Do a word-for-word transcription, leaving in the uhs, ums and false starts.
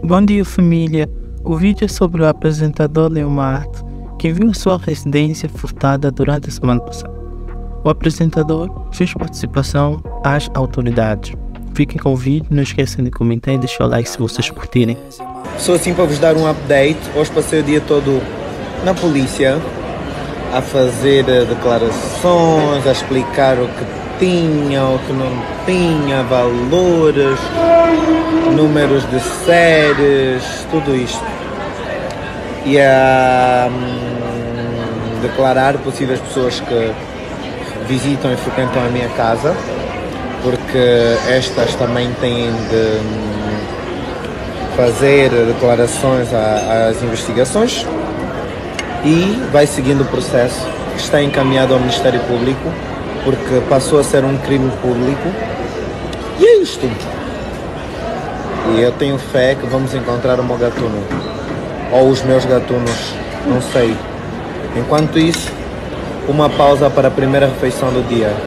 Bom dia, família. O vídeo é sobre o apresentador Leomar, que viu a sua residência furtada durante a semana passada. O apresentador fez participação às autoridades. Fiquem com o vídeo, não esqueçam de comentar e deixar o like se vocês curtirem. Só assim para vos dar um update. Hoje passei o dia todo na polícia a fazer declarações, a explicar o que tinha, o que não tinha, valores, números de séries, tudo isto. E a hum, declarar possíveis pessoas que visitam e frequentam a minha casa, porque estas também têm de hum, fazer declarações às investigações, e vai seguindo o processo que está encaminhado ao Ministério Público, porque passou a ser um crime público. E é isto. E eu tenho fé que vamos encontrar o meu gatuno, ou os meus gatunos, não sei. Enquanto isso, uma pausa para a primeira refeição do dia.